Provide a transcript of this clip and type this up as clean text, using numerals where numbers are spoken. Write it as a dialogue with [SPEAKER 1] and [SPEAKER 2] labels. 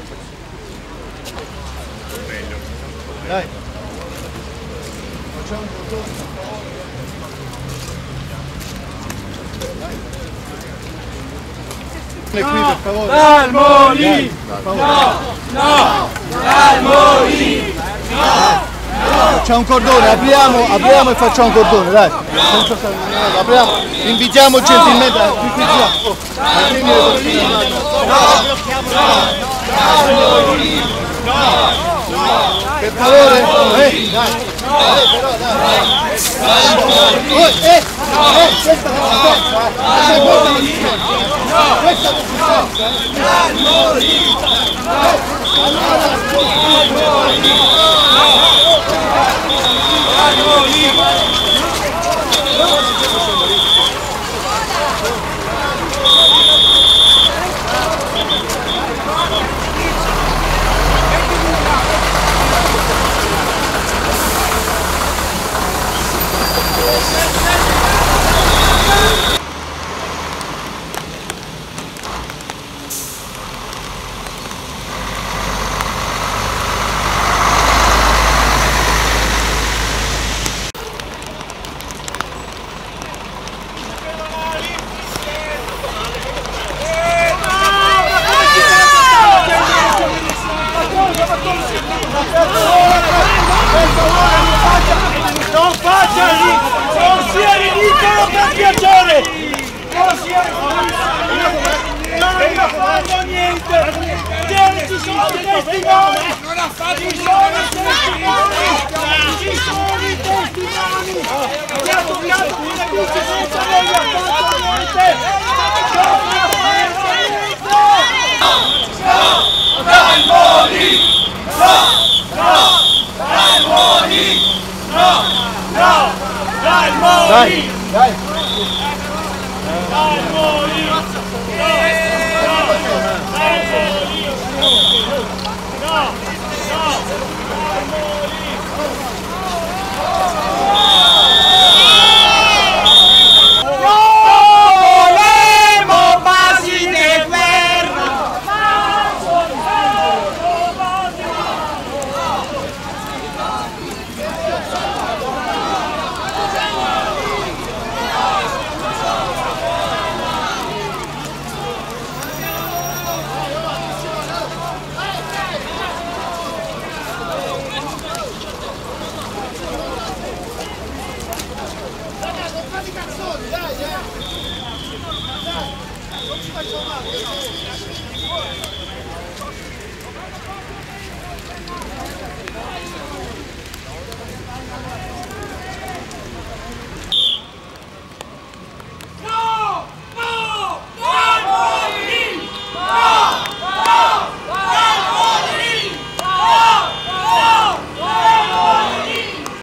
[SPEAKER 1] Dai. Facciamo un cordone, qui per favore.
[SPEAKER 2] Dalmolì! No! No! Dalmolì! No!
[SPEAKER 1] C'è un cordone, apriamo e facciamo un cordone, dai. Apriamo, invitiamo gentilmente a per favore, dai. Però
[SPEAKER 2] non faccia lì! Non sia ridicolo per piacere! Non sia ridicolo! Non ho fatto niente! Ci sono i testimoni! Non ha fatto niente! Ci sono i testimoni! Che ha toccato una bici senza lei, ha fatto niente! Non ha fatto niente! Dalmolì! No! No! Dalmolì! No! No! Dalmolì!
[SPEAKER 1] dai.
[SPEAKER 2] Dalmolì!